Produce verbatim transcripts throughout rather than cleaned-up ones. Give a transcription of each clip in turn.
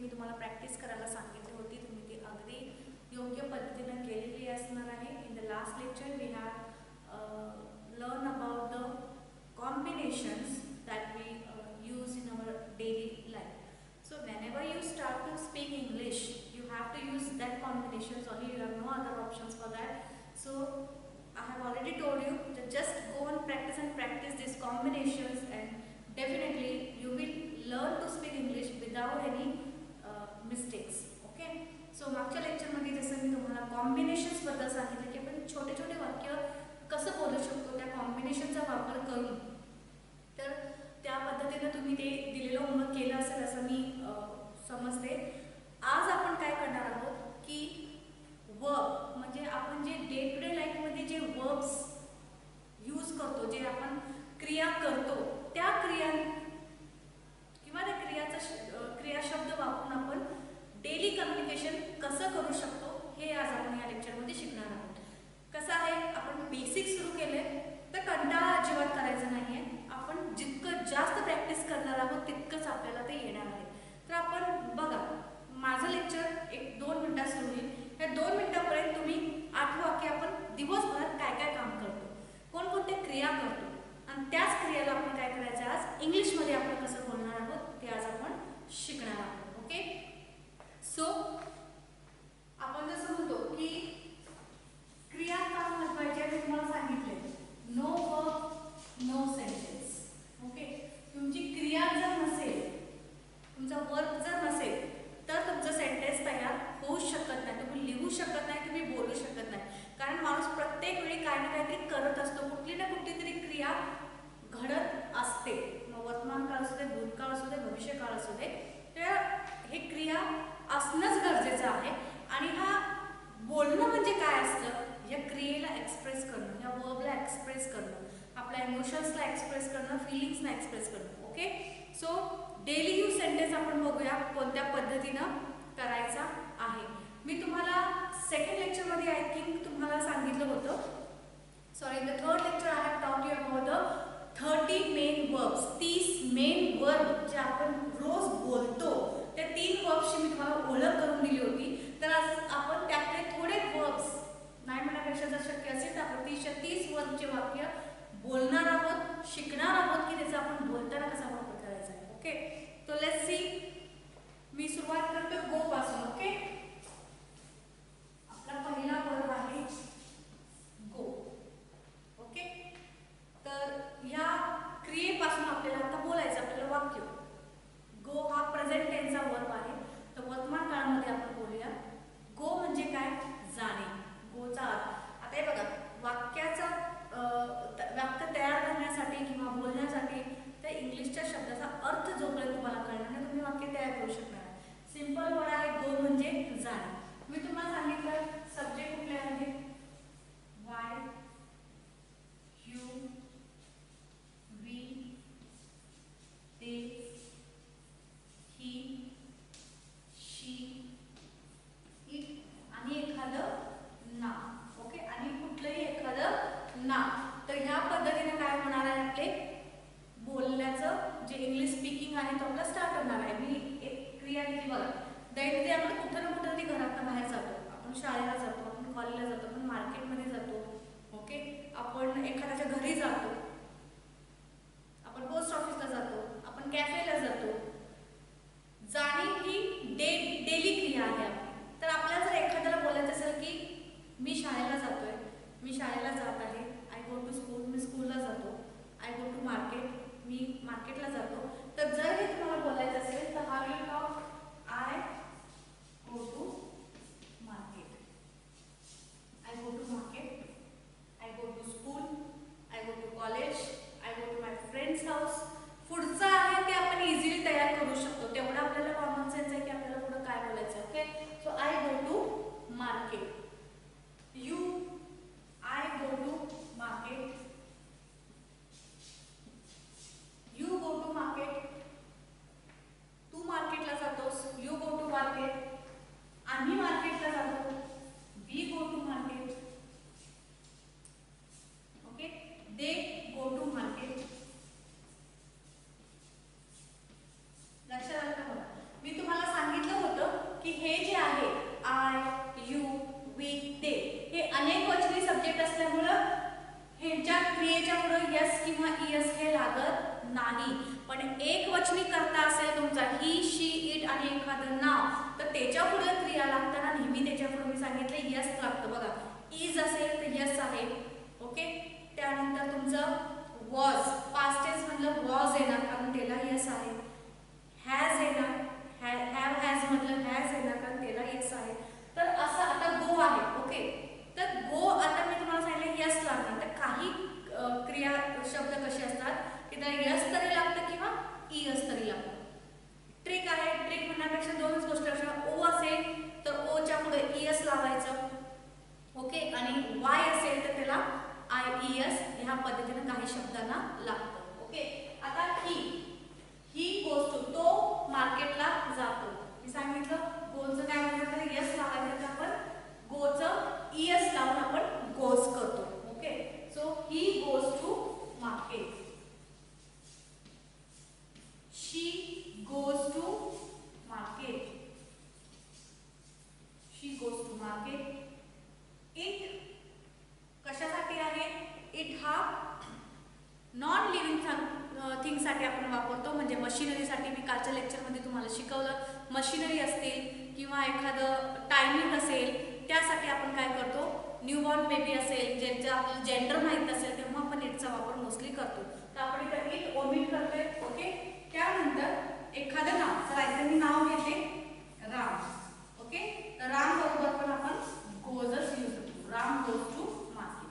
मी तुम्हाला प्रॅक्टिस करायला सांगितली होती, तुम्ही ती अगदी योग्य पद्धतीने केलेली असणार आहे. In the last lecture we have learn about the combinations that we uh, use in our daily life. So whenever you start to speak English, you have to use that combinations only. You have no other options for that. So I have already told you that just go and practice and practice these combinations, and definitely you will learn to speak English without any uh, mistakes. Okay. So मागच्या lecture मध्ये जसं मी तुम्हाला combinations बद्दल सांगितलं की आपण छोटे छोटे वाक्य कसं बोलू शकतो त्या कॉम्बिनेशनचा वापर करून, तर त्या पद्धतीने तुम्ही ते दिलेलं होमवर्क केलं असेल असं मी समजते. आज आपण काय करणार आहोत की वर्ब म्हणजे आपण जे डे टू डे लाईफमध्ये जे वर्ब्स यूज करतो, जे आपण क्रिया करतो, त्या क्रिया किंवा त्या क्रियाचा क्रियाशब्द वापरून आपण डेली कम्युनिकेशन कसं करू शकतो हे आज आपण या लेक्चरमध्ये शिकणार आहोत. कसं आहे, आपण बेसिक सुरू केले तर कंटाळा अजिबात करायचा नाही आहे. आपण जितकं जास्त प्रॅक्टिस करणार आहोत तितकंच आपल्याला ते येणार आहे. तर आपण बघा, माझं लेक्चर एक दोन मिनटात सुरू होईल. या दोन मिनटापर्यंत तुम्ही आठ वाक्य आपण दिवसभरात काय काय काम करतो, कोणकोणत्या क्रिया करतो, आणि त्याच क्रियाला आपण काय करायचं आज इंग्लिशमध्ये आपण कसं बोलणार आहोत ते आज आपण शिकणार आहोत. ओके. सो आपण जसं म्हणतो की क्रिया का महत्वाची आहे तुम्हाला सांगितले. No verb no sentence. Okay. तुमची क्रिया जर नसेल, तुमचा वर्ब जर नसेल तर तुमचं सेंटेन्स तयार होऊ शकत नाही, तुम्ही लिहू शकत नाही, तुम्ही बोलू शकत नाही. कारण माणूस प्रत्येक वेळी काही ना काहीतरी करत असतो, कुठली ना कुठली तरी क्रिया घडत असते. मग वर्तमान काळ असू दे, भूतकाळ असू दे, भविष्यकाळ असू दे, तर हे क्रिया असणंच गरजेचं आहे. आणि हा बोलणं म्हणजे काय असतं, या क्रियेला एक्सप्रेस करणं, या वर्बला एक्सप्रेस करणं, आपल्या इमोशन्सला एक्सप्रेस करणं, फिलिंग्सला एक्सप्रेस करणं. Okay. So daily use sentence आपण बघूया कोणत्या पद्धतीनं करायचा आहे. मी तुम्हाला सेकंड लेक्चरमध्ये आय थिंक तुम्हाला सांगितलं होतं, sorry the third lecture I have taught you about the thirty main verbs. तीस मेन वर्ब जे आपण रोज बोलतो, त्या तीन वर्ब्सची मी तुम्हाला ओळख करून दिली होती. तर आज आपण त्यातले थोडे वर्ब्स, नाही म्हणण्यापेक्षा जर शक्य असेल तर आपण तीसच्या तीस वर्बचे वाक्य बोलणार आहोत, शिकणार आहोत की त्याचा आपण बोलताना कसा वापर करायचा आहे. ओके. तो लेट्स सी. मी सुरुवात करतो गो पासून. ओके. आपला पहिला वर्ब आहे गो. ओके. तर या क्रियेपासून आपल्याला आता बोलायचं, आपल्याला वाक्य. गो हा प्रेझेंट टेन्सचा वर्ब आहे, तर वर्तमान काळामध्ये आपण बोलूया. गो म्हणजे काय, जाणे. गोचा अर्थ आता हे बघा, वाक्याचा वाक्य तयार करण्यासाठी किंवा बोलण्यासाठी त्या इंग्लिशच्या शब्दाचा अर्थ जोपर्यंत तुम्हाला कळणार नाही तुम्ही वाक्य तयार करू शकणार. सिंपल वर्ड आहे गो म्हणजे जाणे. मी तुम्हाला सांगितलं सब्जेक्ट कुठले आहे, वाय, यू, वी, ते, ही, शी, इट आणि एखादं नाव. ओके. आणि कुठलंही एखादं नाव. तर ह्या पद्धतीने काय होणार आहे, आपले बोलण्याचं जे इंग्लिश स्पीकिंग आहे तो आपला स्टार्ट होणार आहे. मी एक क्रिया दिली बघा, दैनंदिन आपण कुठं ना कुठं तरी घरातून बाहेर जातो, आपण शाळेला जातो, आपण कॉलेजला जातो, आपण मार्केटमध्ये जातो. ओके. आपण एखाद्याच्या घरी जातो, आपण पोस्ट ऑफिसला जातो, आपण कॅफेला जातो. जाणे ही डे डेली क्रिया आहे आपली. तर आपल्याला जर एखाद्याला बोलायचं असेल की मी शाळेला जातोय, मी शाळेला जात आहे, आय गो टू स्कूल, मी स्कूलला जातो, आय गो टू मार्केट, मी मार्केटला जातो. तर जर हे तुम्हाला बोलायचं असेल तर how you talk, I go to market, I go to market, I go to school, I go to college, I go to my friends house. पुढचं आहे ते आपण इझिली तयार करू शकतो, तेवढं आपल्याला कॉमन सेन्स आहे की आपल्याला पुढं काय बोलायचं. Okay. So I go to market, you, I go to market, you go to market, I, you, we, they हे अनेक वचनी सब्जेक्ट असल्यामुळं ह्यांच्या क्रियेच्या पुढे यस किंवा इयस हे लागत नाही. पण एक वचनी कर्ता असेल तुमचा ही, शी, इट आणि एखादं नाव तर त्याच्या पुढे क्रिया लागताना नेहमी त्याच्या पुढे मी सांगितले यस लागतं. बघा इज असेल तर यस आहे. ओके, त्यानंतर तुमचं वॉज पास्ट टेन्स मधलं वॉज येणार कारण त्याला यस आहे. हॅज येणार, हॅव हॅज मधलं हॅज येणार कारण त्याला यस आहे. तर असं आता गो आहे. ओके, तर गो आता मी तुम्हाला सांगितलं यस लागणार. तर काही क्रिया शब्द कसे असतात की त्याला यस तरी लागतं किंवा इयस तरी लागतं. ट्रिक आहे, ट्रिक म्हणण्यापेक्षा दोनच गोष्टी असतात. ओ असेल तर ओच्या पुढे इयस लावायचं. ओके, आणि वाय असेल तर त्याला आय इयस ह्या पद्धतीने काही शब्दांना लागतं. ओके, आता ही ही गोज टू तो मार्केटला जातो. मी सांगितलं गोचं काय म्हणतात यस लावायचं तर आपण गोचं इयस लावून आपण गोज करतो. Okay, so he goes to market, she goes to market, she goes to market. It कशासाठी आहे? इट हा नॉन लिव्हिंग थिंगसाठी आपण वापरतो. म्हणजे मशिनरीसाठी मी कालच्या लेक्चरमध्ये तुम्हाला शिकवलं. मशिनरी असतील किंवा एखादं टायमिंग असेल त्यासाठी आपण काय करतो, न्यूबॉर्न बेबी असेल ज्यांचं आपल्याला जेंडर माहीत असेल तेव्हा आपण इटचा वापर मोस्टली करतो. तर आपण इथं इट ओमिट करतोय. ओके, त्यानंतर एखादं नाव, चला इथे मी नाव घेते राम. ओके, तर राम बरोबर पण आपण गोजच यूज करतो. Ram goes to market.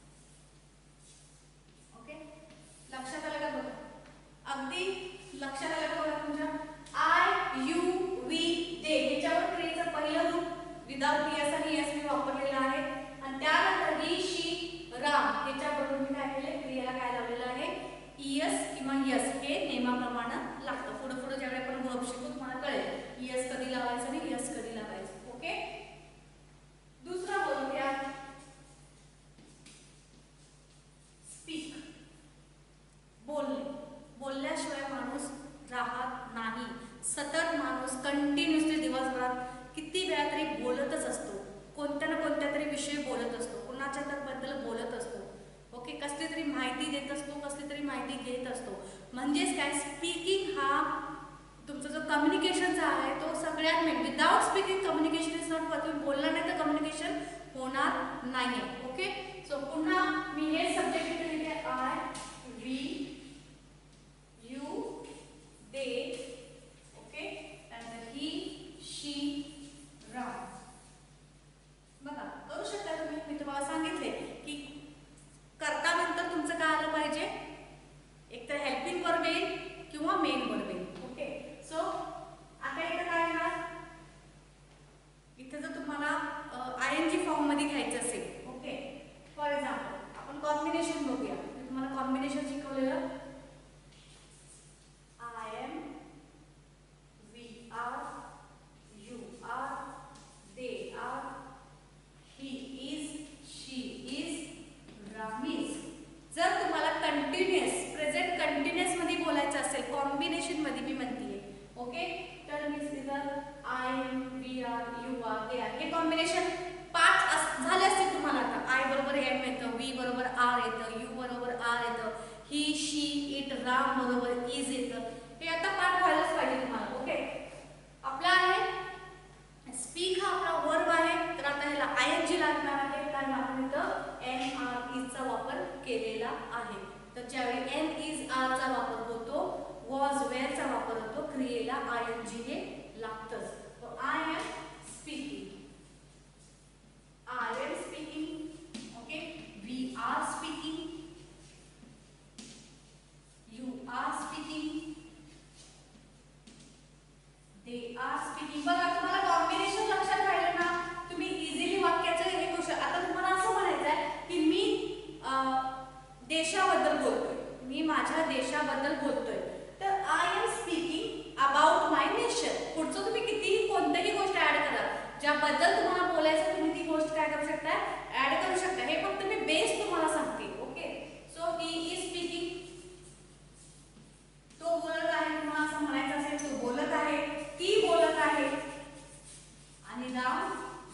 Okay, लक्षात आलं का बघा? अगदी लक्षात आलं का बघा तुमच्या? आय, यू, वी, दे ह्याच्यावर क्रियेचं पहिलं रूप विदाउट इयस आणि यस मी वापरलेलं आहे. आणि त्यानंतर ही, शी, राम ह्याच्याबरोबर मी काय केलं, क्रियेला काय लावलेलं आहे इयस किंवा यस हे नियमाप्रमाणे लागतं. पुढे पुढे ज्यावेळी आपण वर्ब शिकू तुम्हाला कळेल इयस कधी लावायचं आणि यस कधी लावायचं. ओके, दुसरा बोलूया स्पीक. बोलणे, बोलल्याशिवाय माणूस राहत नाही. सतत माणूस कंटिन्युअसली दिवसभरात किती वेळा तरी बोलतच असतो. कोणत्या ना कोणत्या तरी विषय बोलत असतो, कुणाच्या तर बद्दल बोलत असतो. ओके, कसली तरी माहिती देत असतो, कसली तरी माहिती घेत असतो. म्हणजेच काय, स्पीकिंग हा तुमचा जो कम्युनिकेशनचा आहे तो सगळ्यात main. Without speaking communication is not possible. बोलणार नाही तर कम्युनिकेशन होणार नाही. ओके, सो पुन्हा मी हे सब्जेक्ट इथे लिहिले I, we, you, they. Okay, त्यानंतर ही, शी, राम. बघा करू शकता तुम्ही. मी तुम्हाला सांगितले की करता नंतर तुमचं काय आलं पाहिजे, एकतर हेल्पिंग वर्ब येईल किंवा मेन वर्ब येईल. ओके, सो आता इथं काय येणार, इथे जर तुम्हाला आय एन जी फॉर्म मध्ये घ्यायचं असेल. ओके, फॉर एक्झाम्पल आपण कॉम्बिनेशन बघूया. मी तुम्हाला कॉम्बिनेशन शिकवलेलं. I am, we are, you are, they are, he is, she is, Ram is. जर तुम्हाला कंटिन्युअस प्रेझेंट कंटिन्युअस मध्ये बोलायचं असेल कॉम्बिनेशन मध्ये मी म्हणतीये. ओके, तर मी इधर I am, we are, you are, they are हे कॉम्बिनेशन पाच झाले असतील तुम्हाला. आता आय बरोबर एम येतं, वी बरोबर आर येतं, यू बरोबर आर येतं, ही, शी, इट, राम बरोबर इज येतं. हे आता पाठ व्हायलाच पाहिजे तुम्हाला. ओके, आपला आहे स्पीक हा आपला वर्ब आहे. तर आता ह्याला आय एन जी लागणार आहे कारण आपण इथं एन आर इज चा वापर केलेला आहे. तर ज्यावेळी एन इज आर चा वापर होतो, वॉज वेअर चा वापर होतो, क्रियेला आय एन जी हे लागतंच. तो I am speaking, I am speaking. Okay, we are speaking, you are speaking, they are speaking. बघा तुम्हाला कॉम्बिनेशन लक्षात राहिलं ना, तुम्ही इझिली वाक्याचं हे करू शकता. आता तुम्हाला असं म्हणायचं आहे की मी देशाबद्दल बोलतोय, मी माझ्या देशाबद्दल बोलतोय, तर I am speaking about my nation. पुढचं तुम्ही कितीही कोणतीही गोष्ट ऍड करा, ज्याबद्दल तुम्हाला बोलायचं तुम्ही ती गोष्ट काय करू शकता, ऍड करू शकता. हे फक्त मी बेस तुम्हाला सांगते. Okay, so he is speaking, तो बोलत आहे. तुम्हाला असं म्हणायचं असेल तो बोलत आहे, ती बोलत आहे. आणि राम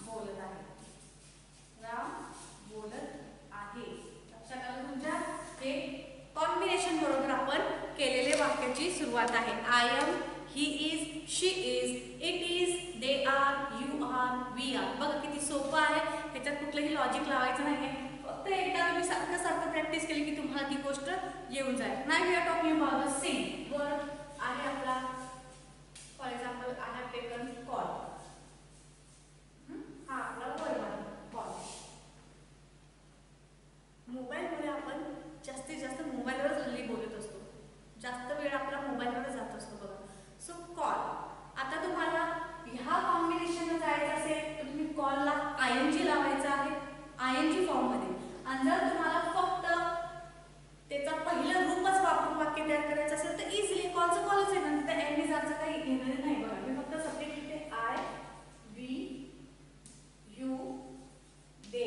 सुरुवात आहे. I am, he is, she is, it is, they are, you are, we are. बघा किती सोपं आहे, ह्याच्यात कुठलंही लॉजिक लावायचं नाही आहे. फक्त एकदा तुम्ही सारखं सारखं प्रॅक्टिस केली की तुम्हाला ती गोष्ट येऊन जाईल. नाव we are talking about the same word आहे आपला. For example I have taken call. हा आपला वर्ड आहे कॉल. मोबाईलमुळे आपण जास्तीत जास्त मोबाईलवरच हल्ली बोलत असतो. जास्त वेळ आपला मोबाईलवर जात असतो बघा. So call. आता तुम्हाला ह्या कॉम्बिनेशनला जायचं असेल तर तुम्ही कॉलला आय एन जी लावायचं आहे आय एन जी फॉर्ममध्ये. आणि जर तुम्हाला फक्त त्याचा पहिलं रूपच वापरून वाक्य तयार करायचं असेल तर इझिली कॉलचं कॉलच आहे ना, तिथे एन इजारचं काही घेणार नाही बघा. मी फक्त सब्जेक्ट लिहिते I, we, you, they,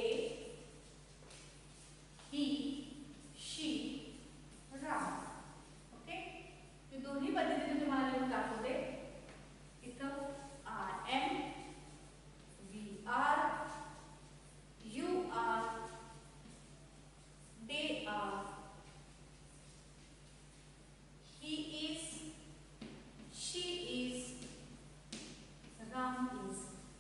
he, she, Ram. Okay, हे दोन्ही पद्धतीने तुम्हाला लिहून दाखवते. इथं I am, we are, you are, they are, he is, she is, Ram is.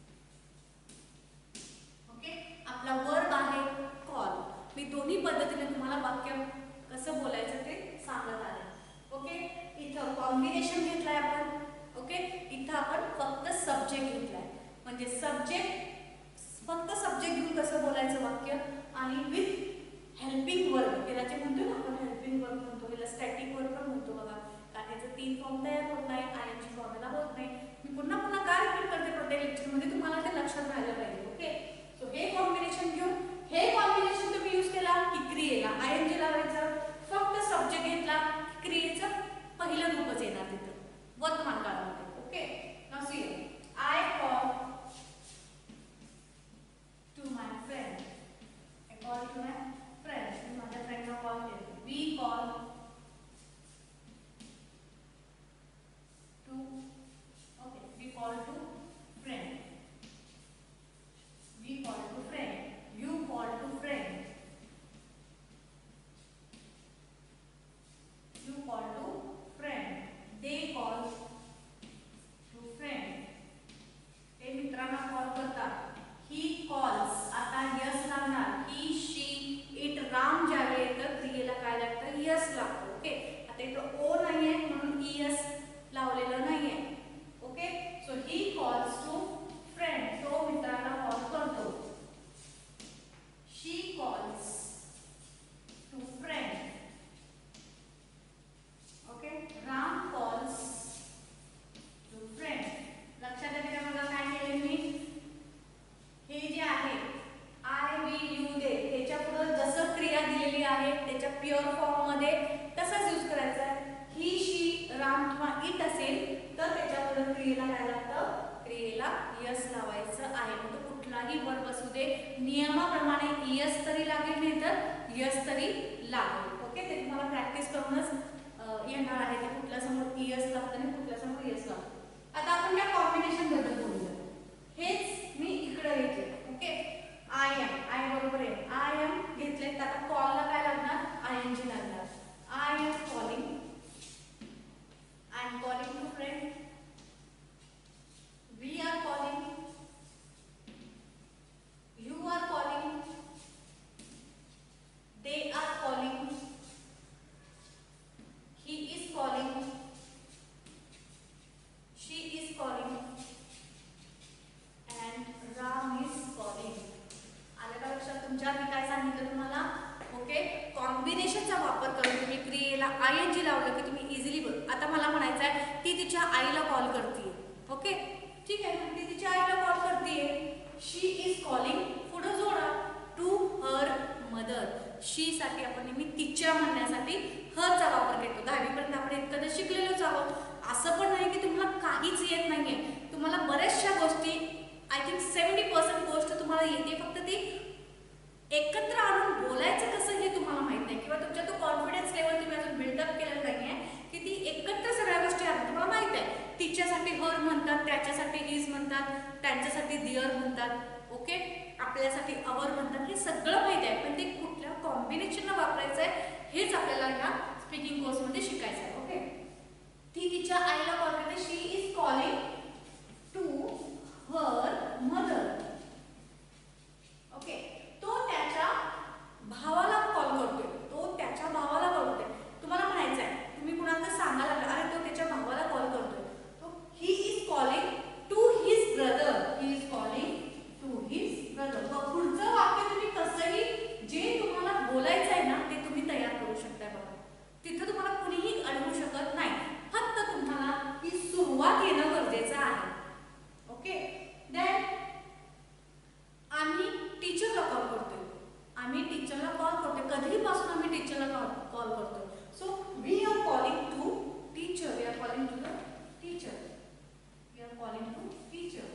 Okay, आपला वर्ब आहे कॉल. मी दोन्ही पद्धतीने तुम्हाला वाक्य कसं बोलायचं ते सांगत आहे. ओके, इथं कॉम्बिनेशन घेतलाय आपण. ओके, इथं आपण फक्त सब्जेक्ट घेतलाय. म्हणजे सब्जेक्ट फक्त सब्जेक्ट घेऊन कसं बोलायचं वाक्य आणि विथ हेल्पिंग वर्ब. त्याला म्हणतो ना आपण हेल्पिंग वर्ब म्हणतो, त्याला स्टॅटिक वर्ब पण म्हणतो बघा. कारण त्याचं तीन फॉर्म तयार होत नाही, आय एन जी फॉर्मला होत नाही. मी पुन्हा पुन्हा काय रिपीट करते प्रत्येक लेक्चरमध्ये, तुम्हाला ते लक्षात राहायला पाहिजे. ओके, सो हे कॉम्बिनेशन घेऊन हे कॉम्बिनेशन तुम्ही यूज केला की क्रियेला आय एन जी लावायचं. फक्त सब्जेक्ट घेतला क्रियेचं पहिलं रूपच येणार तिथं वर्तमान काळामध्ये. Okay, now see I call to my friend. I call to my friend. मी माझ्या फ्रेंडला कॉल केला. We call to. Okay, we call to friend. We call to friend. You call to friend. You call to friend. They call to friend. ते मित्रांना call करतात. He calls. आता es लागणार. He, she, it, Ram ज्यावेळी येतं क्रियेला काय लागतं यस लागतं. ओके, आता इथं ओ नाहीये म्हणून ईएस लावलेलं नाहीये. Okay, so he calls to friend. तो मित्रांना कॉल करतो. She calls to friend. Okay, Ram calls to friend. लक्षात येते का बघा काय केले मी. हे जे आहे आय, वी, यू, दे त्याच्या पुढे जसं क्रिया दिलेली आहे त्याच्या प्युअर फॉर्म मध्ये तसंच यूज करायचं आहे. ही, शी, राम किंवा इट असेल तर त्याच्या पुढे क्रियेला काय लागतं क्रियेला यस लावायचं आहे. म्हणजे कुठलाही वर्ब असू दे नियमाप्रमाणे यस तरी लागेल नाही तर यस तरी लागेल. ओके, ते तुम्हाला प्रॅक्टिस करूनच येणार आहे ते कुठल्या समोर ईएस लागतं आणि कुठल्या समोर एस लागतं. आता आपण या कॉम्बिनेशन बद्दल बोलूया. हेच मी इकडे घेतले. ओके, आय एम, आय बरोबर आहे आय एम घेतले तर आता कॉलला काय लागणार आय एन जी लागणार. I am calling. I am calling to friend. We are calling. You are calling. They are calling. He is calling. She is calling. And Ram is calling. आलं का लक्षात तुमच्या? मी काय सांगितलं तुम्हाला? ओके, कॉम्बिनेशनचा वापर करून तुम्ही क्रियेला आय एन जी लावलं की तुम्ही इझिली बोल. आता मला म्हणायचं आहे ती तिच्या आईला कॉल करते. ओके, ठीक आहे, ती तिच्या आईला कॉल करते. She is calling. पुढे जोडा टू हर मदर. शी साठी आपण नेहमी तिच्या म्हणण्यासाठी हरचा वापर करतो. दहावीपर्यंत आपण इतकं शिकलेलोच आहोत. असं पण नाही की तुम्हाला काहीच येत नाहीये. तुम्हाला बऱ्याचशा गोष्टी आय थिंक सेव्हन्टी पर्सेंट गोष्ट तुम्हाला येते. फक्त ती एकत्र आणून बोलायचं कसं हे तुम्हाला माहित नाही किंवा तुमच्या तो कॉन्फिडन्स लेवल तुम्ही अजून बिल्डअप केलेलं नाहीये की ती एकत्र सगळ्या गोष्टी आहेत. तुम्हाला माहित आहे तिच्यासाठी हर म्हणतात, त्याच्यासाठी इज म्हणतात, त्यांच्यासाठी दिअर म्हणतात. ओके, आपल्यासाठी अवर म्हणतात. हे सगळं माहिती आहे पण ते कुठल्या कॉम्बिनेशनला वापरायचं आहे हेच आपल्याला ह्या स्पीकिंग कोर्समध्ये शिकायचं आहे. ओके, ती तिच्या आईला कॉल करते. She is calling to her mother. Okay, तो त्याच्या भावाला कॉल करतोय. तो त्याच्या भावाला कॉल करतोय. तुम्हाला म्हणायचं आहे, तुम्ही कुणाला तर सांगायला लागला, अरे तो त्याच्या भावाला कॉल करतोय. तो he is calling to his brother. He is calling to his brother. पुढचं वाक्य तुम्ही कसंही जे तुम्हाला बोलायचं आहे ना ते तुम्ही तयार करू शकताय बघा. तिथं तुम्हाला कुणीही अडवू शकत नाही. फक्त तुम्हाला ही सुरुवात येणं गरजेचं आहे. ओके, देन आम्ही टीचरला कॉल करतोय. आम्ही टीचरला कॉल करतोय. कधीपासून आम्ही टीचरला कॉल करतोय? So we are calling to teacher. We are calling to the teacher. We are calling to teacher.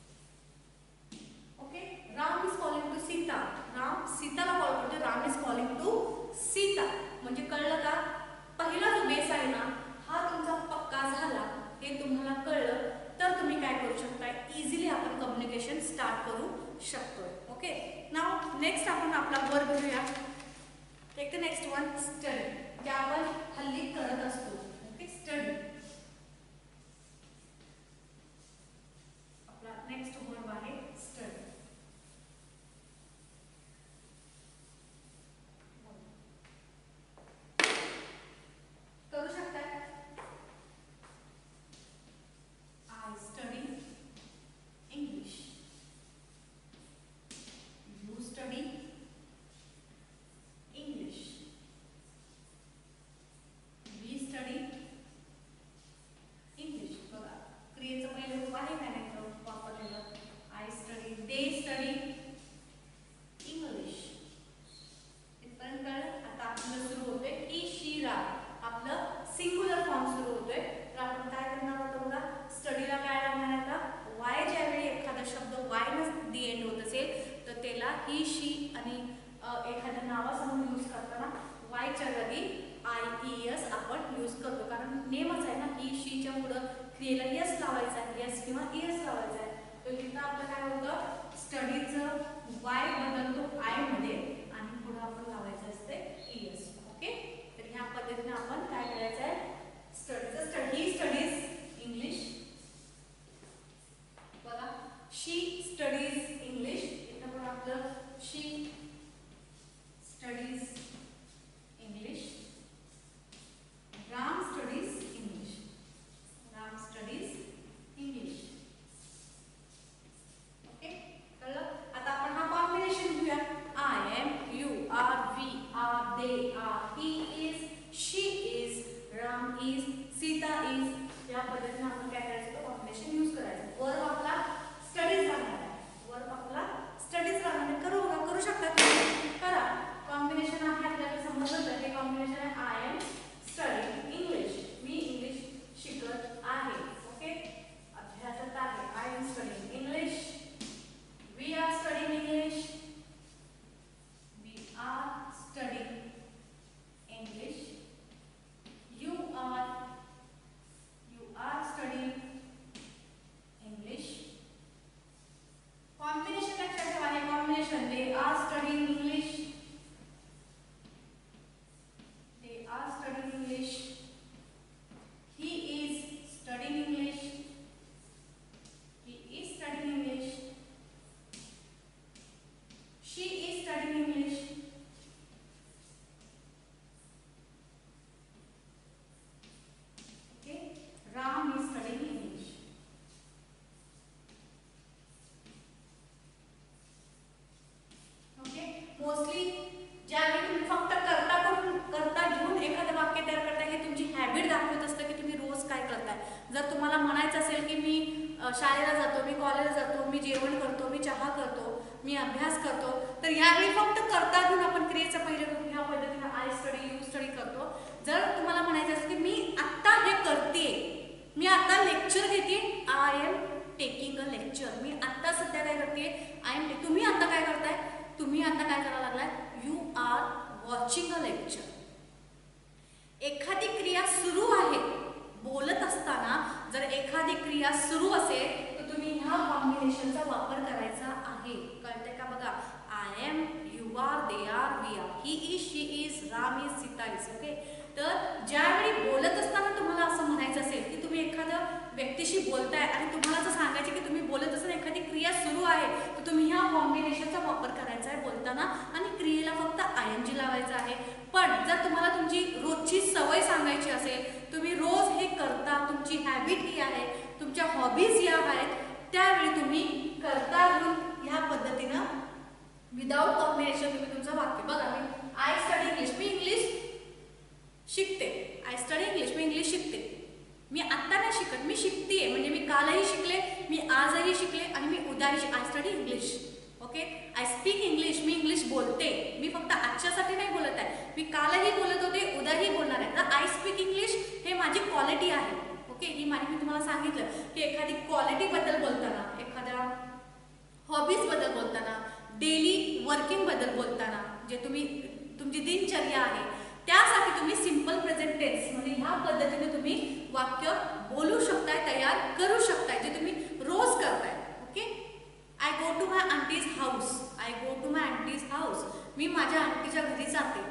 Okay, Ram is calling to Sita. Ram सीताला कॉल करतोय. Ram is calling to Sita. म्हणजे कळलं का? पहिला जो बेस आहे ना हा तुमचा पक्का झाला, हे तुम्हाला कळलं तर तुम्ही काय करू शकता, इझिली आपण कम्युनिकेशन स्टार्ट करू शकतो. ओके, नाउ नेक्स्ट आपण आपला वर्ब घेऊया. Take the next one, study. जे आपण हल्ली करत असतो. Okay, study. आपला नेक्स्ट वर्ब आहे स्टडी. करू शकता. I study English. You study English. We study English. बघा, क्रियेचं पहिलं रूप आहे का नाही वापरलेलं. I study, they study English. इथपर्यंत कळलं. आता आपलं सुरू होतोय ही शी रा. आपलं सिंग्युलर फॉर्म सुरू होतोय. तर आपण काय करणार होतो बघा, स्टडीला काय लागणार आहे आता, वाय. ज्यावेळी एखादा शब्द वाय न दी एंड होत असेल तर त्याला ही शी आणि एखाद्या नावासमोर यूज करताना वायच्या जागी आय ई एस आपण यूज करतो. कारण नेमच आहे ना, ही शीच्या पुढं क्रियेला यस लावायचा आहे, यस किंवा एस लावायचा आहे. तर तिथं आपलं काय होतं, स्टडीचं वाय बदलतो आय मध्ये आणि पुढं आपण लावायचं असते ई एस. ओके, तर ह्या पद्धतीने आपण काय करायचं आहे, स्टडीचं स्टडी स्टडीज इंग्लिश. बघा, शी स्टडीज इंग्लिश. इथं पण आपलं she studies English. Ram studies English. Ram studies English. Okay, कळलं. आता आपण हा कॉम्बिनेशन घेऊया. I am, you are, we are, they are, he is, she is, Ram is, Sita is. या पद्धतीने आपण काय करायचं, कॉम्बिनेशन यूज करायचं. वर्ब आपला स्टडीज राहणार आहे. वर्ब आपला स्टडीज राहणार आहे. करू बघा, करू शकता तुम्ही, करा. कॉम्बिनेशन आहे आपल्याला समजलं. हे कॉम्बिनेशन आहे आय एम स्टडी इंग्लिश. मी इंग्लिश शिकत आहे. ओके, अभ्यासात आहे. I am study English. We are study English. We are study English. You are, you are study English. Combination लक्षात ठेवा. हे combination they are study English. They are study English. He is study English. He is study English. She is study English. Okay, Ram is study English. Okay, mostly ज्यावेळी तुम्ही फक्त करता करून करता घेऊन एखादं वाक्य तयार करता, हे तुमची हॅबिट दाखवत असतं की तुम्ही रोज काय करताय. जर तुम्हाला म्हणायचं असेल की मी शाळेला जातो, मी कॉलेजला जातो, मी जेवण करतो, मी चहा करतो, मी अभ्यास करतो, तर यावेळी फक्त करता घेऊन आपण क्रियेचं पहिलं रूप ह्या पद्धतीने आय स्टडी, यू स्टडी करतो. जर तुम्हाला म्हणायचं असेल की मी आत्ता हे करते, मी आता लेक्चर घेते, I am taking a lecture. मी आत्ता सध्या काय करते, आय एम. तुम्ही आता काय करताय, तुम्ही आता काय करायला लागलाय, you are watching a lecture. एखादी क्रिया सुरू आहे, बोलत असताना जर एखादी क्रिया सुरू असेल तर तुम्ही ह्या कॉम्बिनेशनचा वापर करायचा आहे. कळतंय का बघा, I am, you are, they are, we are, he is, she is, Ram is, Sita is. Okay, तर ज्यावेळी बोलत असताना तुम्हाला असं म्हणायचं असेल व्यक्तीशी बोलताय आणि तुम्हाला जर सांगायचे की तुम्ही बोलत असताना एखादी क्रिया सुरू आहे तर तुम्ही ह्या कॉम्बिनेशनचा वापर करायचा आहे बोलताना आणि क्रियेला फक्त आय एन जी लावायचं आहे. पण जर तुम्हाला तुमची रोजची सवय सांगायची असेल, तुम्ही रोज हे करता, तुमची हॅबिट ही आहे, तुमच्या हॉबीज या आहेत, त्यावेळी तुम्ही करता घेऊन ह्या पद्धतीनं विदाउट कॉम्बिनेशन तुम्ही तुमचं वाक्य बघा. मी आय स्टडी इंग्लिश, मी इंग्लिश शिकते. आय स्टडी इंग्लिश, मी इंग्लिश शिकते. मी आत्ता नाही शिकत, मी शिकतेय. म्हणजे मी कालही शिकले, मी आजही शिकले आणि मी उद्याही. I study English. Okay. I speak English, मी इंग्लिश बोलते. मी फक्त आजच्यासाठी नाही बोलत आहे, मी कालही बोलत होते, उद्याही बोलणार आहे. तर आय स्पीक इंग्लिश हे माझी क्वालिटी आहे. ओके. ही माझी मी तुम्हाला सांगितलं की एखादी क्वालिटीबद्दल बोलताना, एखाद्या हॉबीजबद्दल बोलताना, डेली वर्किंगबद्दल बोलताना, जे तुम्ही तुमची दिनचर्या आहे त्यासाठी तुम्ही सिंपल प्रेझेंट टेन्स म्हणजे ह्या पद्धतीने तुम्ही वाक्य बोलू शकताय, तयार करू शकताय, जे तुम्ही रोज करताय. Okay. I go to my aunt's house. I go to my aunt's house. मी माझ्या आंटीच्या घरी जाते.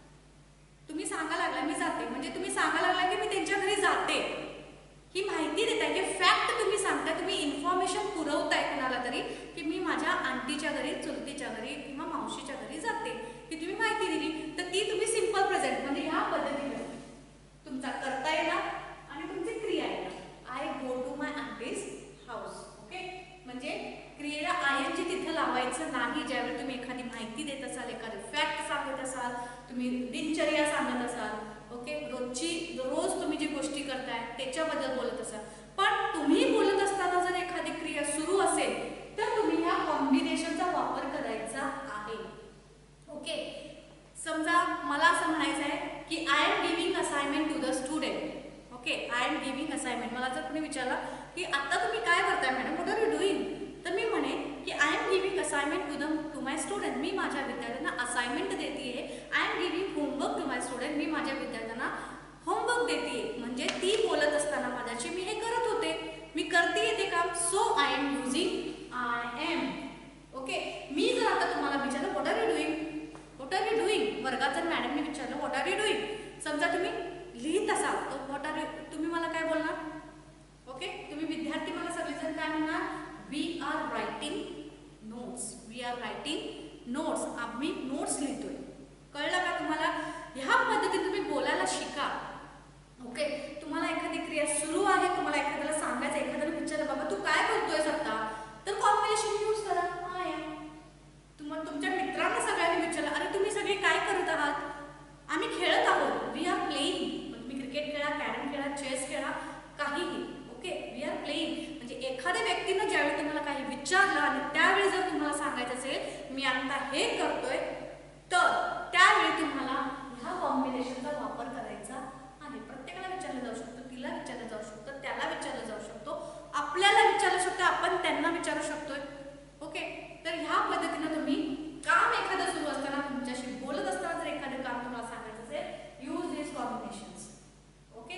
तुम्ही सांगा लागला मी जाते, म्हणजे तुम्ही सांगा लागला की मी त्यांच्या घरी जाते. ही माहिती देताय, हे फॅक्ट तुम्ही सांगताय, तुम्ही इन्फॉर्मेशन पुरवताय कुणाला तरी की मी माझ्या आंटीच्या घरी, चुलतीच्या घरी किंवा मावशीच्या घरी जाते. ही तुम्ही माहिती दिली, तर ती तुम्ही सिंपल प्रेझेंट म्हणजे ह्या पद्धतीने तुमचा करता येणार आणि तुमची क्रिया येणार. I go to my aunt's house. Okay. म्हणजे क्रियेला आय एन जी तिथे लावायचं नाही. ज्यावेळी तुम्ही एखादी माहिती देत असाल, एखादी फॅक्ट सांगत असाल, तुम्ही दिनचर्या सांगत असाल, ओके, रोजची रोज तुम्ही जी गोष्टी करताय त्याच्याबद्दल बोलत असाल, पण तुम्ही बोलत असताना जर एखादी क्रिया सुरू असेल तर तुम्ही ह्या कॉम्बिनेशनचा वापर करायचा आहे. ओके. समजा मला असं म्हणायचं आहे की I am giving assignment to the student. Okay. I am giving assignment. मला जर कोणी विचारलं की आता तुम्ही काय करताय madam, what are you doing, तर मी म्हणेन की I am giving assignment to the to my student. मी माझ्या विद्यार्थ्यांना असाइनमेंट देते. I am giving homework to my student. मी माझ्या विद्यार्थ्यांना होमवर्क देते. म्हणजे ती बोलत असताना माझ्याशी मी हे करत होते, मी करते ते काम. So I am using I am. Okay. मी जर आता तुम्हाला विचारलं what are you doing, what are you doing, वर्गात जर मॅडमने विचारलं व्हॉट आर यू डुईंग, समजा तुम्ही लिहित असाल तर व्हॉट आर यू, तुम्ही मला काय बोलणार. ओके. तुम्ही विद्यार्थी मला सगळेजण काय म्हणणार, we are writing notes. We are writing notes. आम्ही नोट्स लिहितोय. कळलं का तुम्हाला. ह्या पद्धतीने तुम्ही बोलायला शिका. ओके. तुम्हाला एखादी क्रिया सुरू आहे, तुम्हाला एखाद्याला सांगायचं, एखाद्याला विचारलं बाबा तू काय करतोय आता, तर कॉम्बिनेशन यूज करा. I am. तुम्हाला तुमच्या मित्रांना सगळ्यांनी विचारलं अरे तुम्ही सगळे काय करत आहात, आम्ही खेळत आहोत. We are playing. तुम्ही क्रिकेट खेळा, कॅरम खेळा, चेस खेळा, काहीही. ओके. We are playing. म्हणजे एखाद्या व्यक्तीनं ज्यावेळी तुम्हाला काही विचारलं आणि त्यावेळी जर तुम्हाला सांगायचं असेल मी आता हे करतोय, तर त्यावेळी तुम्हाला ह्या कॉम्बिनेशनचा वापर करायचा आहे. प्रत्येकाला विचारलं जाऊ शकतं, तिला विचारलं जाऊ शकतं, त्याला विचारलं जाऊ शकतो, आपल्याला विचारू शकतो, आपण त्यांना विचारू शकतोय. ओके. तर ह्या पद्धतीनं तुम्ही काम एखादं सुरू असताना, तुमच्याशी बोलत असताना जर एखादं काम तुम्हाला सांगायचं असेल, use this combinations. Okay.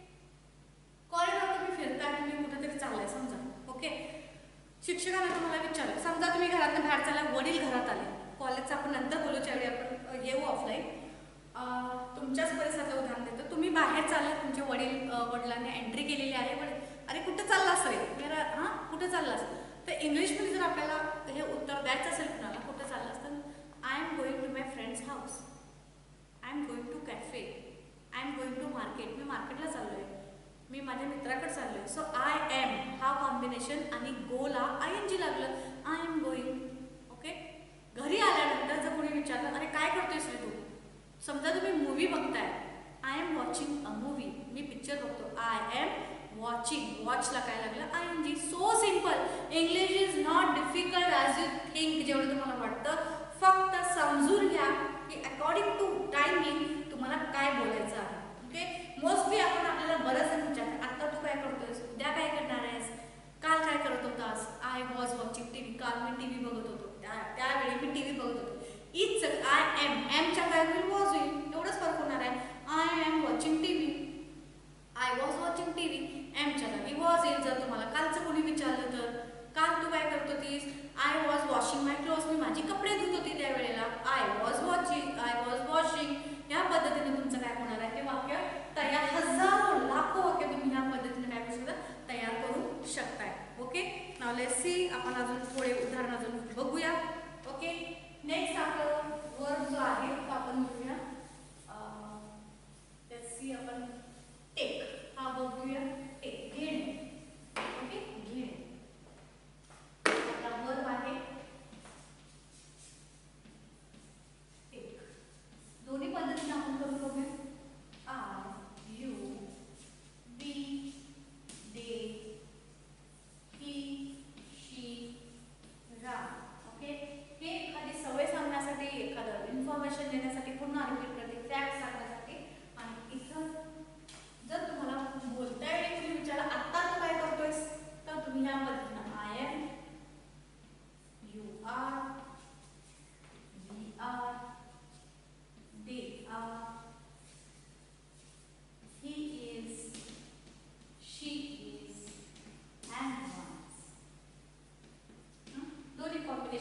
Corridor तुम्ही फिरताय, तुम्ही कुठेतरी चाललाय समजा. ओके. शिक्षकांना तुम्हाला विचारलं, समजा तुम्ही घरातून बाहेर चालला, वडील घरात आले. कॉलेजचं आपण नंतर बोलू, त्यावेळी आपण येऊ ऑफलाईन. तुमच्याच परिसराचं उदाहरण देतो. तुम्ही बाहेर चालला, तुमचे वडील वडिलांनी एंट्री केलेली आहे. वडील अरे कुठं चाललास रे, मेरा हां कुठं चाललास, तर इंग्लिशमध्ये जर आपल्याला हे उत्तर द्यायचं असेल कुणाला कुठं चाललास, तर I am going to my friends house. I am going to cafe. I am going to market. मी मार्केटला चाललो आहे, मी माझ्या मित्राकडे चाललो आहे. सो आय एम हा कॉम्बिनेशन आणि गोला आय एन जी लागलं. I am going. ओके. घरी आल्यानंतर जर कोणी विचारलं अरे काय करतोयस रे तू, समजा तुम्ही मूवी बघताय, I am watching a movie. मी पिक्चर बघतो. I am watching. वॉचला काय लागलं, I N G. So simple. English is not difficult as you think. जेवढं तुम्हाला वाटतं, फक्त समजून घ्या की अकॉर्डिंग टू टायमिंग तुम्हाला काय बोलायचं आहे. ओके. मोस्टली आपण आपल्याला बरंच जण विचारतो आत्ता तू काय करतोयस, उद्या काय करणार आहेस, काल काय करत होतास. I was watching T V. काल मी टी व्ही बघत होतो, त्या त्यावेळी मी टी व्ही बघत होतो. इच आय एम. एमच्या काय होईल, वॉज होईल, एवढंच फरक होणार आहे. I am watching T V. I was watching T V. एमच्या जागी वॉज येईल. जर तुम्हाला कालचं कोणी विचारलं तर काल तू काय करत होतीस, I was washing my clothes. मी माझी कपडे धुत होती त्यावेळेला. I was watching. I was washing. ह्या पद्धतीने तुमचं काय होणार आहे, हे वाक्य तयार. हजारो लाखो वाक्य तुम्ही ह्या पद्धतीने काय करू शकता, तयार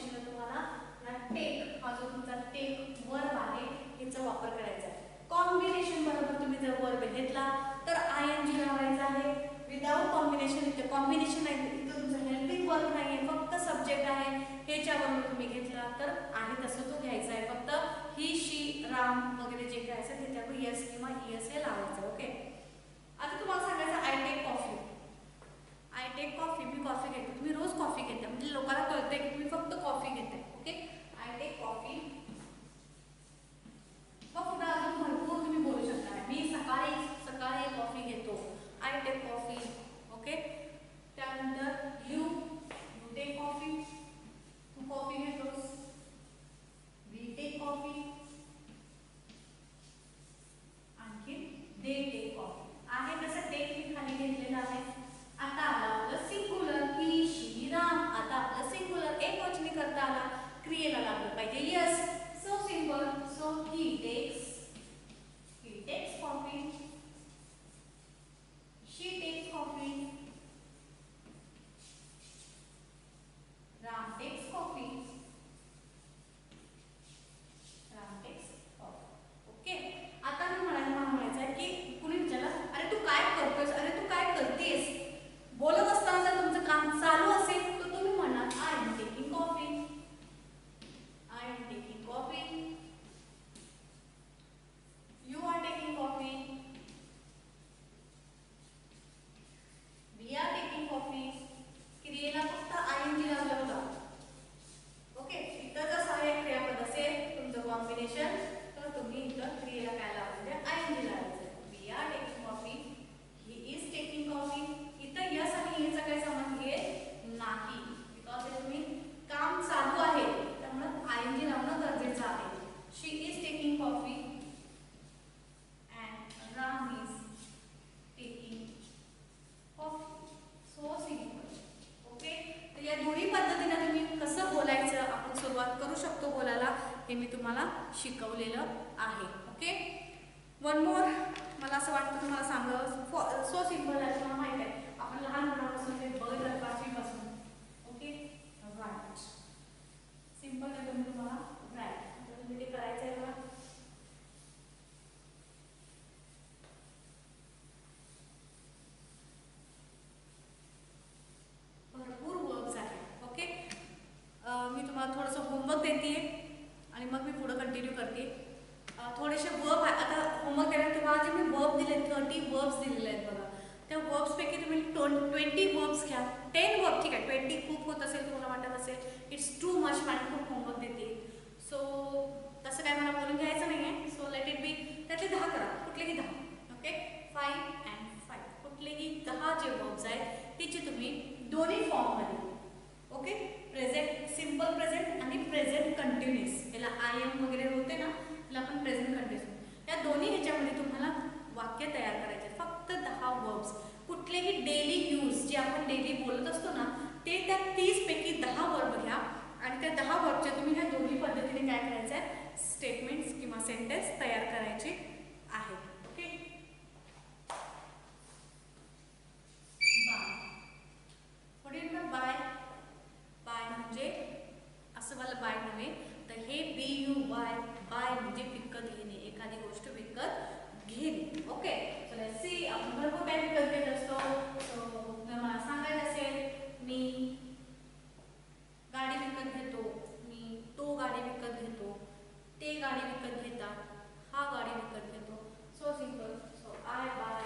कॉम्बिनेशन तुम्हाला या टेक हा जो तुमचा टेक वर्ब आहे याचा वापर करायचा आहे. कॉम्बिनेशन बरोबर तुम्ही जर वर्ब घेतला तर आय एन जी लावायचा आहे. विदाउट कॉम्बिनेशन इथे कॉम्बिनेशन नाही, इथं तुमचं हेल्पिंग वर्ब नाही आहे, फक्त सब्जेक्ट आहे, ह्याच्यावरून तुम्ही घेतला तर आहे तसं तो घ्यायचा आहे. फक्त ही शी राम वगैरे जे काय असेल त्याच्यावर यस किंवा यस हे लावायचं. ओके, आता तुम्हाला सांगायचं I take coffee. I take coffee, मी कॉफी घेते. तुम्ही रोज कॉफी घेता म्हणजे लोकांना कळतंय की तुम्ही फक्त कॉफी घेताय. Okay, I take coffee. मग पुन्हा अजून भरपूर तुम्ही बोलू शकता. मी सकाळी सकाळी कॉफी घेतो, आय टेक कॉफी. ओके, त्यानंतर यू यू टेक कॉफी, तू कॉफी घेतोस. वी टेक कॉफी, आणखी दे टेक कॉफी. आहे तसं टेक मी खाली घेतलेलं आहे. आता आला आपलं सिंगुलर, ही शी राम. आता आपलं सिंगुलर एक वचनी करता आला, क्रियेला लागलं पाहिजे es. So simple. So he takes, he takes coffee, she takes coffee, Ram takes coffee, Ram takes coffee. Okay, आता मी म्हणायला मला म्हणायचं आहे की कुणी विचारलं अरे तू काय करतोस, अरे तू काय करतेस, बोलत असताना जर तुमचं काम चालू असेल तर तुम्ही म्हणा I am taking coffee, I am taking coffee, you are taking coffee, we are taking coffee. क्रियेला फक्त आय एन जी लावलं होतं. ओके, इथं जर सहाय्यक क्रियापद असेल तुमचं कॉम्बिनेशन तर तुम्ही इथं क्रियेला काय लावायचं, आय एन जी लावायचं. We are taking coffee, he is taking coffee. इथं यस आणि हेचा काय संबंध आहे नाही, बिकॉज हे तुम्ही काम चालू आहे त्यामुळे आय एन जी लावणं गरजेचं आहे. She is taking coffee and Ram is taking coffee. So simple. Okay, तर या दोन्ही पद्धतीने तुम्ही कसं बोलायचं आपण सुरुवात करू शकतो बोलायला हे मी तुम्हाला शिकवलेलं आहे. ओके, वन मोर मला असं वाटतं तुम्हाला सांगावं. सो सिंपल आहे, तुम्हाला माहिती आहे आपण लहानपणापासून ते बघत पाचवीपासून. ओके, राईट सिंपल आहे तुम्ही तुम्हाला राईट तुम्ही ते करायचं आहे बघा. भरपूर वर्ब्स आहेत. ओके, मी तुम्हाला थोडंसं होमवर्क देते आणि मग मी पुढं कंटिन्यू करते. थोडेसे वर्ब आहे. आता होमवर्क देण्यात तुम्हाला जे मी वर्ब दिले थर्टी वर्ब्स दिलेले आहेत बघा. त्या वर्ब्सपैकी तुम्ही ट्वेंटी वर्ब्स घ्या. टेन वर्ब ठीक आहे, ट्वेंटी खूप होत असेल तुम्हाला वाटत असेल इट्स टू मच, मला खूप होमवर्क देते. सो तसं काय मला बोलून घ्यायचं नाही आहे. So let it be. त्यातले दहा करा, कुठलेही दहा. ओके, फाईव्ह अँड फाईव्ह कुठलेही दहा जे वर्ब्स आहेत त्याचे तुम्ही दोन्ही फॉर्ममध्ये. ओके, प्रेझेंट सिम्पल प्रेझेंट आणि प्रेझेंट कंटिन्युअस, याला आय एम वगैरे होते ना त्याला आपण प्रेझेंट कंटिन्युअस, या दोन्ही ह्याच्यामध्ये तुम्हाला वाक्य तयार करायचे. फक्त दहा वर्ब्स, कुठलेही डेली यूज जे आपण डेली बोलत असतो ना ते त्या तीस पैकी दहा वर्ब घ्या आणि त्या दहा वर्बच्या तुम्ही ह्या दोन्ही पद्धतीने काय करायचं आहे स्टेटमेंट्स किंवा सेंटेन्स तयार करायचे आहे. Okay, bye. पुढील ना बाय. बाय म्हणजे असं मला बाय नव्हे तर हे बी यू वाय, बाय म्हणजे विकत घेणे, एखादी गोष्ट विकत घेणे. ओके, सो लेट्स सी आपण भरपूर काय विकत घेत असतो. सो मला सांगायचं असेल मी गाडी विकत घेतो, मी तो गाडी विकत घेतो, ते गाडी विकत घेतात, हा गाडी विकत घेतो. So simple. So I buy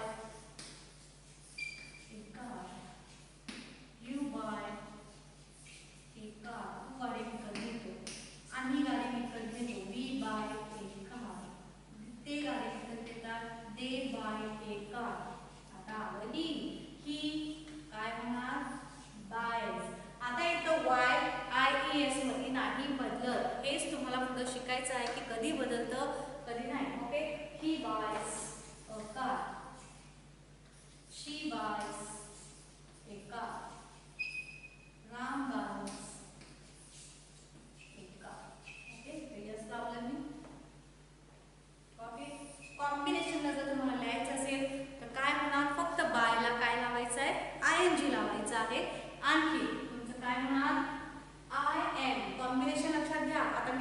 a car, you buy a car, तू गाडी विकत घेतो, आम्ही गाडी विकत घेतो, वी बाय ए कार, ते गाडी विकत घेतात, दे बाय ए कार. आता आलं ही, ही काय होणार बायज. आता इथं वाय आय ई एस मध्ये नाही बदलत, हेच तुम्हाला पुढे शिकायचं आहे की कधी बदलतं कधी नाही. Okay, he buys a car, she buys a car, Ram buys a car. Okay, yes लावलं मी. ओके, कॉम्बिनेशनला जर तुम्हाला लिहायचं असेल तर काय होणार, फक्त बायला काय लावायचं आहे आय एन जी लावायचं आहे. आणखी तुमचं काय होणार आय एम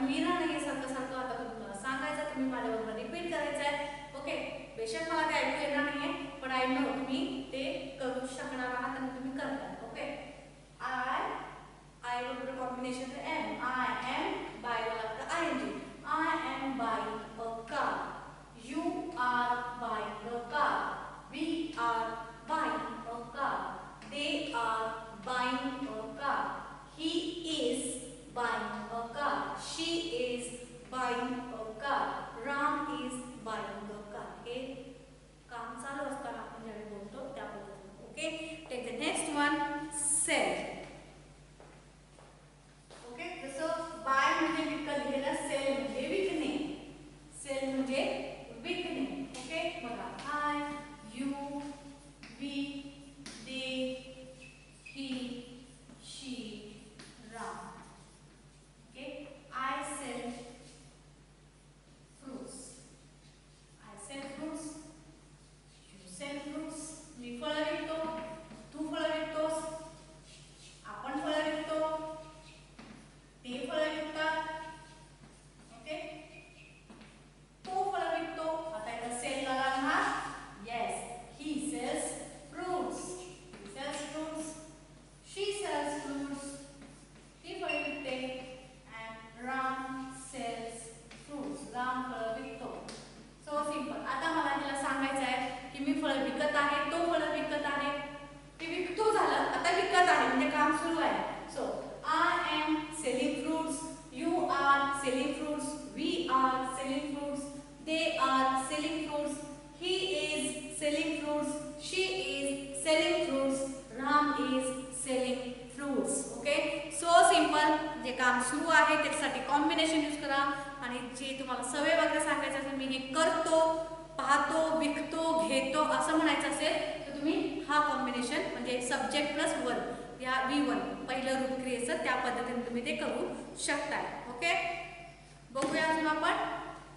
मी लिहिणार नाहीये सारखं सारखं, आता तुम्ही मला सांगायचं, तुम्ही माझ्याबरोबर रिपीट करायचं आहे. ओके, बेशक मला ते ऐकू येणार नाहीये, पण आय नो तुम्ही ते करू शकणार आहात आणि तुम्ही करताय. ओके, आय आय बरोबर combination am. I am buy लागतं I N G. I am buying a car. You are buying a car. We are buying a car. They are buying a car. He is buying a car. She is buying a car. Ram is buying a car. हे काम चालू असताना आपण ज्यावेळी बोलतो त्या पद्धतीने. Okay, take the next one, sell. Okay, जसं बाय म्हणजे विकत घेणं, सेल म्हणजे विकणे. सेल म्हणजे विकणे. ओके, बघा, I, you, we, they, he, she, Ram. Okay, I sell fruits. I sell fruits. You sell fruits. मी फळं विकतो, तू फळं विकतोस, आपण फळं विकतो, ते फळं विकतात. ओके, तो फळं विकतो. आता इथं सेल लागला ना. Yes, he sells fruits. He sells fruits. She sells fruits. ती फळे विकते. Ram sells fruits. राम फळं विकतो. So simple. आता मला तिला सांगायचं आहे की मी फळं विकत आहे, तो फळं विकत आहे. ते विकतो झालं, आता विकत आहे म्हणजे काम सुरू आहे. So I am selling fruits. You are selling fruits. We are selling fruits. They are selling fruits. He is selling fruits. She is selling fruits. Ram is selling fruits. Okay, so simple. जे काम सुरू आहे त्याच्यासाठी combination use करा. आणि जे तुम्हाला सवय वगैरे सांगायचं असेल, मी हे करतो, पाहतो, विकतो, घेतो असं म्हणायचं असेल तर तुम्ही हा कॉम्बिनेशन म्हणजे सब्जेक्ट प्लस वर्ब या वी वन पहिलं रूप क्रियेचं त्या पद्धतीने तुम्ही ते करू शकताय. ओके, बघूया अजून आपण.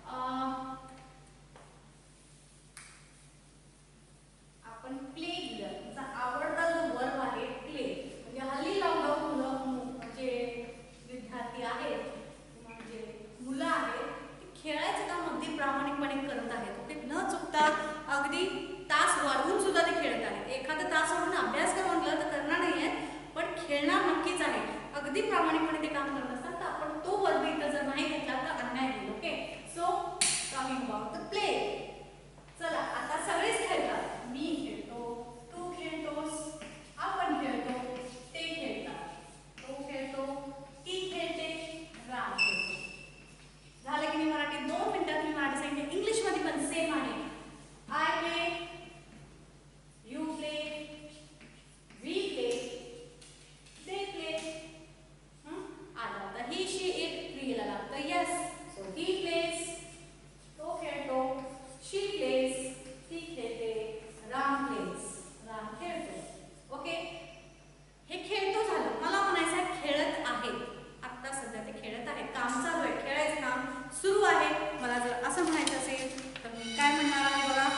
आपण प्ले घेऊया. तुमचा आवडता जो वर्ब आहे प्ले. म्हणजे हल्ली लॉकडाऊन मुलं म्हणजे विद्यार्थी आहेत, म्हणजे मुलं आहेत, ती खेळायचं काम अगदी प्रामाणिकपणे करत आहेत. ओके, न चुकता अगदी तास वाढवून सुद्धा ते खेळत आहेत. एखादा तास वाढवून अभ्यास कर म्हटलं तर करणार नाही आहेत, पण खेळणार नक्कीच आहे. अगदी प्रामाणिकपणे ते काम करत असतात. तर आपण तो वर्ब इथं जर नाही घेतला तर अन्याय होईल. Okay, so coming about the play. चला, आता सगळेच खेळतात. मी खेळतो, तू खेळतोस, आपण खेळतो, ते खेळतात, तो खेळतो, ती खेळते, राम खेळतो. झालं की नाही मराठी? दोन मिनिटात मी मराठी सांगितलं. इंग्लिशमध्ये पण सेम आहे. I play, you play, we play, they play. आला आता ही, शी, इट, क्रियेला लागतं यस. सो ही प्लेस, तो खेळतो, शी प्लेस, ती खेळते, राम प्लेस, राम खेळतो. ओके, हे खेळतो झालं. मला म्हणायचं आहे खेळत आहे. आत्ता सध्या ते खेळत आहे, काम चालू आहे, खेळायचं काम सुरू आहे. मला जर असं म्हणायचं असेल तर मी काय म्हणणार आहे बघा,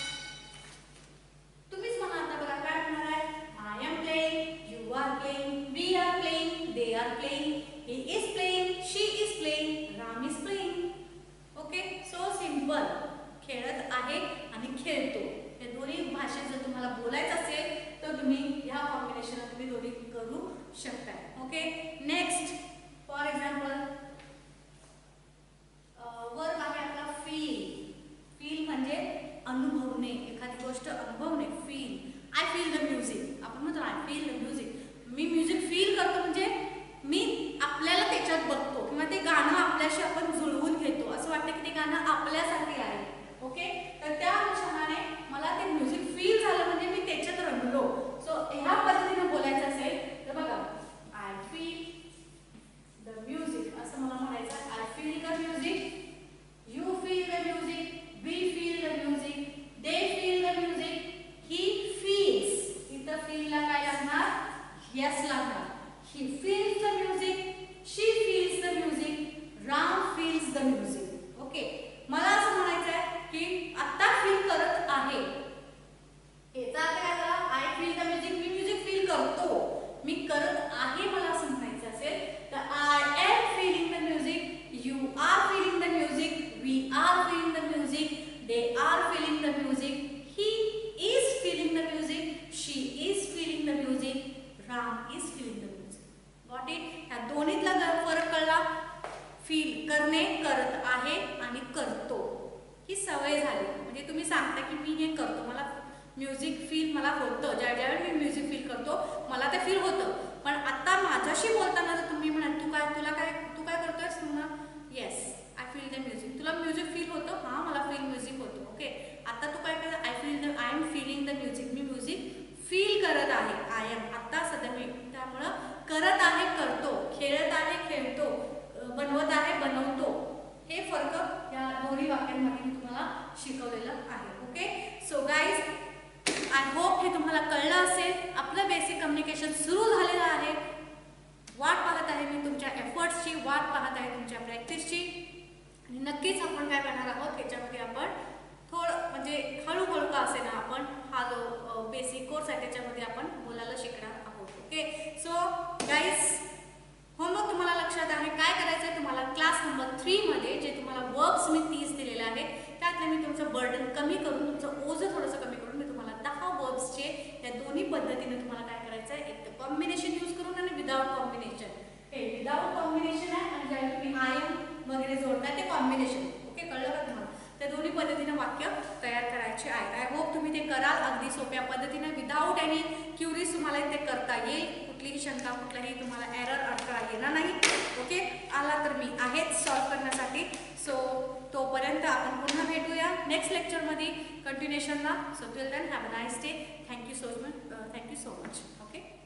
तुम्हीच म्हणा आता बघा काय म्हणणार आहे. I am playing, you are playing, we are playing, they are playing, he is playing, she is playing, Ram is playing. Okay, so simple. खेळत आहे आणि खेळतो. हे दोन्ही भाषेत जर तुम्हाला बोलायचं असेल तर तुम्ही ह्या करणे, करत आहे आणि करतो ही सवय झाली. म्हणजे तुम्ही सांगता की मी हे करतो, मला म्युझिक फील मला होतं, ज्या ज्यावेळी मी म्युझिक फील करतो मला ते फील होतं. पण आता माझ्याशी बोलताना जर तुम्ही म्हणाल तू काय तुला काय तू काय करतोयस म्हणा, yes I feel the music. तुला म्युझिक फील होतं, हां मला फील म्युझिक होतं. ओके, आता तू काय कर, I feel the I am feeling the music. मी म्युझिक फील करत आहे, आय एम आता सध्या मी. त्यामुळं करत आहे करतो, खेळत आहे खेळतो, बनवत आहे बनवतो, हे फरक या दोन्ही वाक्यांमध्ये मी तुम्हाला शिकवलेलं आहे. Okay, so guys I hope हे तुम्हाला कळलं असेल. आपलं बेसिक कम्युनिकेशन सुरू झालेलं आहे. वाट पाहत आहे मी तुमच्या एफर्ट्सची, वाट पाहत आहे तुमच्या प्रॅक्टिसची. आणि नक्कीच आपण काय करणार आहोत त्याच्यामध्ये आपण थोडं म्हणजे हळूहळू का असे ना आपण हा जो बेसिक कोर्स आहे त्याच्यामध्ये आपण बोलायला शिकणार आहोत. ओके, सो गाईज होमवर्क तुम्हाला लक्षात आहे काय करायचं आहे. तुम्हाला क्लास नंबर थ्रीमध्ये जे तुम्हाला वर्ब्स मी तीस दिलेले आहेत त्यातले मी तुमचं बर्डन कमी करून, तुमचं ओझं थोडंसं कमी करून मी तुम्हाला दहा वर्ब्सचे या दोन्ही पद्धतीने तुम्हाला काय करायचं आहे, एक तर कॉम्बिनेशन यूज करून आणि विदाउट कॉम्बिनेशन. हे विदाउट कॉम्बिनेशन आहे आणि ज्यावेळी तुम्ही आय एम वगैरे जोडताय ते कॉम्बिनेशन. ओके, कळलं का तुम्हाला? त्या दोन्ही पद्धतीने वाक्य तयार करायचे आहे. आय होप तुम्ही ते कराल अगदी सोप्या पद्धतीने, विदाउट एनी क्युरीज तुम्हाला ते करता येईल. कुठलीही शंका, कुठलाही तुम्हाला एरर अडथळा येणार नाही. ओके, आला तर मी आहेच सॉल्व करण्यासाठी. सो तोपर्यंत आपण पुन्हा भेटूया नेक्स्ट लेक्चरमध्ये कंटिन्युएशनला. So till then have a nice day. Thank you so much, thank you so much. Okay.